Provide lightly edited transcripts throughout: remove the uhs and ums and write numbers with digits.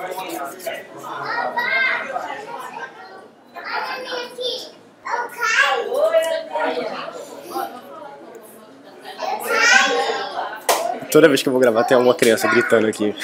Toda vez que eu vou gravar tem alguma criança gritando aqui.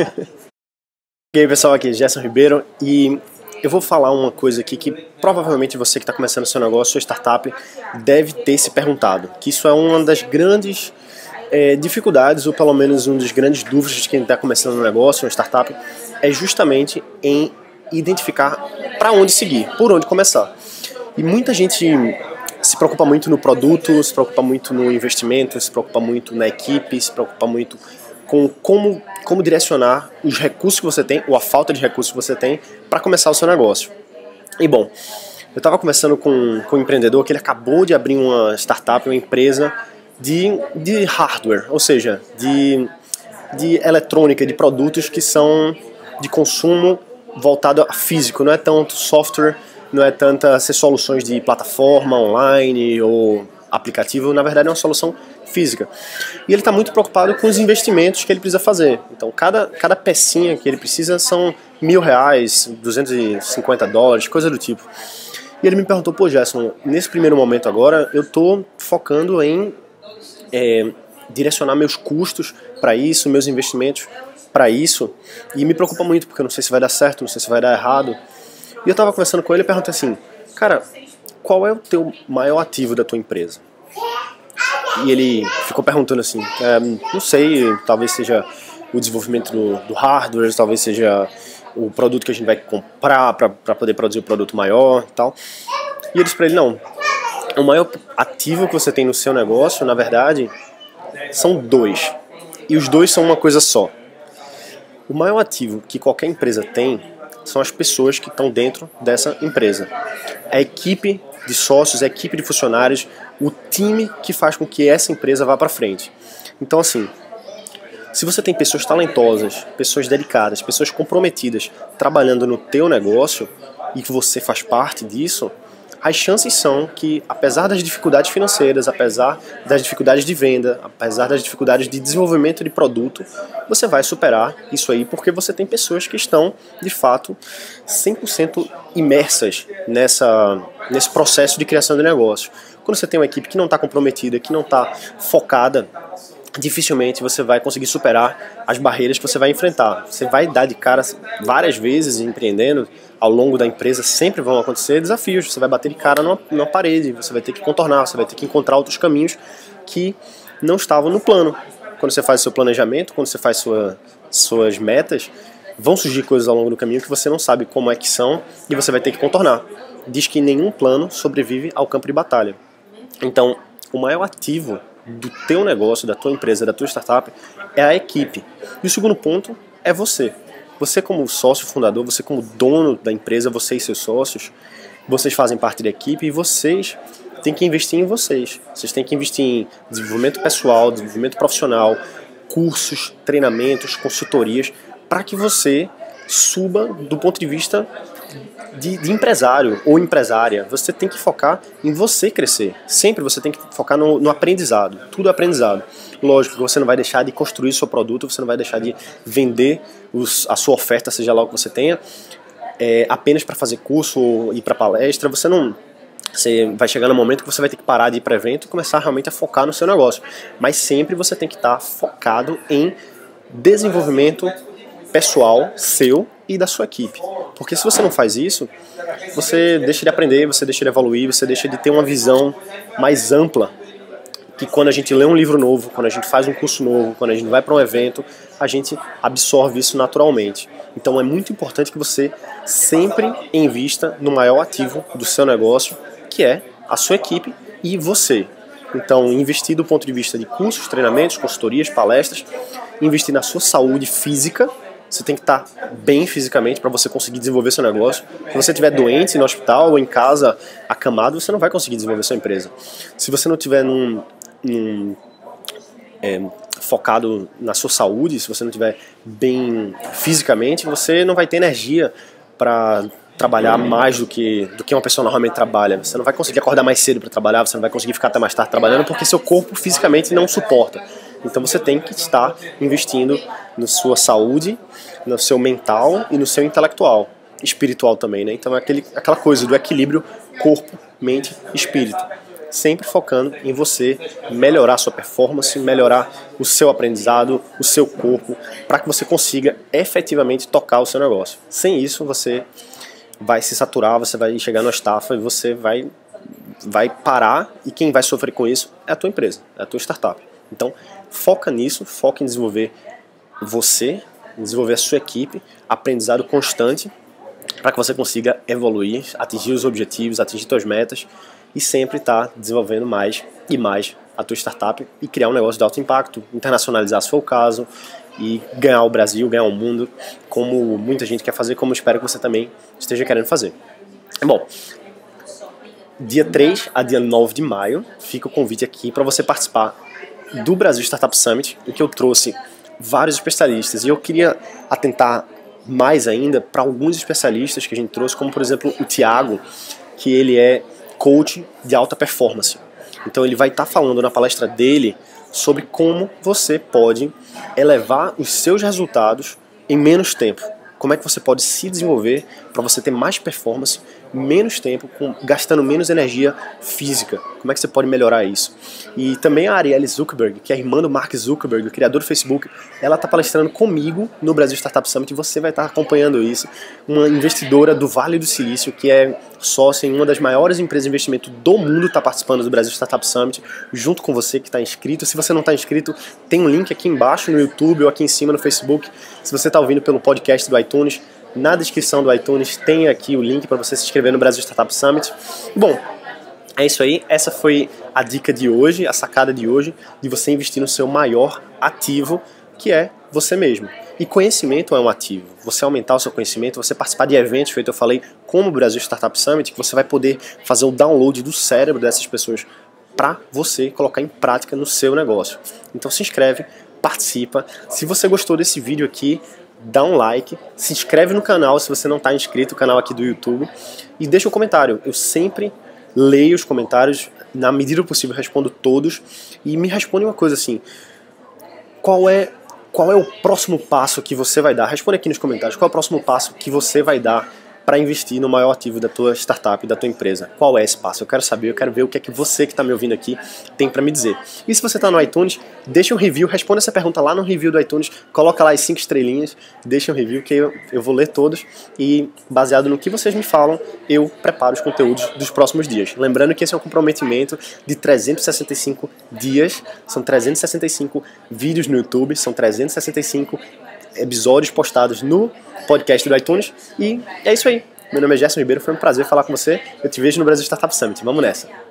E aí pessoal, aqui Gerson Ribeiro, e eu vou falar uma coisa aqui que provavelmente você que está começando seu negócio, sua startup, deve ter se perguntado. Que isso é uma das grandes dificuldades, ou pelo menos uma das grandes dúvidas de quem está começando um negócio, uma startup, é justamente em identificar para onde seguir, por onde começar. E muita gente se preocupa muito no produto, se preocupa muito no investimento, se preocupa muito na equipe, se preocupa muito com como direcionar os recursos que você tem, ou a falta de recursos que você tem, para começar o seu negócio. E bom, eu estava conversando com um empreendedor que ele acabou de abrir uma startup, uma empresa de hardware, ou seja, de eletrônica, de produtos que são de consumo voltado a físico, não é tanto software, não é tanto ser soluções de plataforma online ou aplicativo, na verdade é uma solução física. E ele está muito preocupado com os investimentos que ele precisa fazer. Então cada pecinha que ele precisa são R$1.000, $250, coisa do tipo. E ele me perguntou, pô Gerson, nesse primeiro momento agora eu estou focando em direcionar meus custos para isso, meus investimentos para isso, e me preocupa muito porque eu não sei se vai dar certo, não sei se vai dar errado. E eu estava conversando com ele e perguntei assim, cara, qual é o teu maior ativo da tua empresa? E ele ficou perguntando assim, não sei, talvez seja o desenvolvimento do hardware, talvez seja o produto que a gente vai comprar para poder produzir um produto maior e tal. E eu disse para ele, não, o maior ativo que você tem no seu negócio, na verdade, são dois. E os dois são uma coisa só. O maior ativo que qualquer empresa tem são as pessoas que estão dentro dessa empresa. A equipe de sócios, a equipe de funcionários, o time que faz com que essa empresa vá para frente. Então assim, se você tem pessoas talentosas, pessoas dedicadas, pessoas comprometidas trabalhando no teu negócio e que você faz parte disso, as chances são que, apesar das dificuldades financeiras, apesar das dificuldades de venda, apesar das dificuldades de desenvolvimento de produto, você vai superar isso aí porque você tem pessoas que estão, de fato, 100% imersas nesse processo de criação de negócio. Quando você tem uma equipe que não está comprometida, que não está focada, dificilmente você vai conseguir superar as barreiras que você vai enfrentar. Você vai dar de cara várias vezes empreendendo, ao longo da empresa sempre vão acontecer desafios, você vai bater de cara numa parede, você vai ter que contornar, você vai ter que encontrar outros caminhos que não estavam no plano. Quando você faz o seu planejamento, quando você faz suas metas, vão surgir coisas ao longo do caminho que você não sabe como é que são e você vai ter que contornar. Diz que nenhum plano sobrevive ao campo de batalha. Então, o maior ativo do teu negócio, da tua empresa, da tua startup, é a equipe. E o segundo ponto é você. Você como sócio fundador, você como dono da empresa, você e seus sócios, vocês fazem parte da equipe e vocês têm que investir em vocês. Vocês têm que investir em desenvolvimento pessoal, desenvolvimento profissional, cursos, treinamentos, consultorias, para que você suba do ponto de vista de empresário ou empresária. Você tem que focar em você crescer. Sempre você tem que focar no aprendizado. Tudo é aprendizado. Lógico que você não vai deixar de construir seu produto, você não vai deixar de vender a sua oferta, seja lá o que você tenha, apenas para fazer curso ou ir para palestra. Você vai chegar no momento que você vai ter que parar de ir para evento e começar realmente a focar no seu negócio. Mas sempre você tem que estar focado em desenvolvimento pessoal seu e da sua equipe. Porque se você não faz isso, você deixa de aprender, você deixa de evoluir, você deixa de ter uma visão mais ampla, que quando a gente lê um livro novo, quando a gente faz um curso novo, quando a gente vai para um evento, a gente absorve isso naturalmente. Então é muito importante que você sempre invista no maior ativo do seu negócio, que é a sua equipe e você. Então investir do ponto de vista de cursos, treinamentos, consultorias, palestras, investir na sua saúde física. Você tem que estar bem fisicamente para você conseguir desenvolver seu negócio. Se você estiver doente no hospital ou em casa, acamado, você não vai conseguir desenvolver sua empresa. Se você não estiver focado na sua saúde, se você não estiver bem fisicamente, você não vai ter energia para trabalhar mais do que uma pessoa normalmente trabalha. Você não vai conseguir acordar mais cedo para trabalhar, você não vai conseguir ficar até mais tarde trabalhando porque seu corpo fisicamente não suporta. Então você tem que estar investindo na sua saúde, no seu mental e no seu intelectual, espiritual também, né? Então é aquela coisa do equilíbrio corpo, mente e espírito. Sempre focando em você melhorar a sua performance, melhorar o seu aprendizado, o seu corpo, para que você consiga efetivamente tocar o seu negócio. Sem isso, você vai se saturar, você vai chegar na estafa e você vai parar, e quem vai sofrer com isso é a tua empresa, é a tua startup. Então, foca nisso, foca em desenvolver você, em desenvolver a sua equipe, aprendizado constante, para que você consiga evoluir, atingir os objetivos, atingir suas metas, e sempre estar desenvolvendo mais e mais a tua startup e criar um negócio de alto impacto, internacionalizar se for o caso, e ganhar o Brasil, ganhar o mundo, como muita gente quer fazer, como eu espero que você também esteja querendo fazer. Bom, dia 3 a dia 9 de maio, fica o convite aqui para você participar do Brasil Startup Summit, em que eu trouxe vários especialistas, e eu queria atentar mais ainda para alguns especialistas que a gente trouxe, como por exemplo o Thiago, que ele é coach de alta performance. Então ele vai estar falando na palestra dele sobre como você pode elevar os seus resultados em menos tempo. Como é que você pode se desenvolver para você ter mais performance, menos tempo, gastando menos energia física. Como é que você pode melhorar isso? E também a Arielle Zuckerberg, que é a irmã do Mark Zuckerberg, o criador do Facebook, ela está palestrando comigo no Brasil Startup Summit e você vai estar acompanhando isso. Uma investidora do Vale do Silício, que é sócia em uma das maiores empresas de investimento do mundo, está participando do Brasil Startup Summit, junto com você que está inscrito. Se você não está inscrito, tem um link aqui embaixo no YouTube ou aqui em cima no Facebook. Se você está ouvindo pelo podcast do iTunes, na descrição do iTunes tem aqui o link para você se inscrever no Brasil Startup Summit. Bom, é isso aí. Essa foi a dica de hoje, a sacada de hoje, de você investir no seu maior ativo, que é você mesmo. E conhecimento é um ativo. Você aumentar o seu conhecimento, você participar de eventos, feito eu falei, como o Brasil Startup Summit, que você vai poder fazer o download do cérebro dessas pessoas para você colocar em prática no seu negócio. Então se inscreve, participa. Se você gostou desse vídeo aqui, dá um like, se inscreve no canal se você não está inscrito no canal aqui do YouTube e deixa um comentário. Eu sempre leio os comentários, na medida do possível respondo todos, e me responde uma coisa assim: qual é o próximo passo que você vai dar? Responde aqui nos comentários, qual é o próximo passo que você vai dar para investir no maior ativo da tua startup, da tua empresa? Qual é esse passo? Eu quero saber, eu quero ver o que é que você que está me ouvindo aqui tem para me dizer. E se você está no iTunes, deixa um review, responda essa pergunta lá no review do iTunes, coloca lá as 5 estrelinhas, deixa um review que eu vou ler todos e, baseado no que vocês me falam, eu preparo os conteúdos dos próximos dias. Lembrando que esse é um comprometimento de 365 dias, são 365 vídeos no YouTube, são 365 episódios postados no podcast do iTunes, e é isso aí. Meu nome é Gerson Ribeiro, foi um prazer falar com você. Eu te vejo no Brasil Startup Summit. Vamos nessa!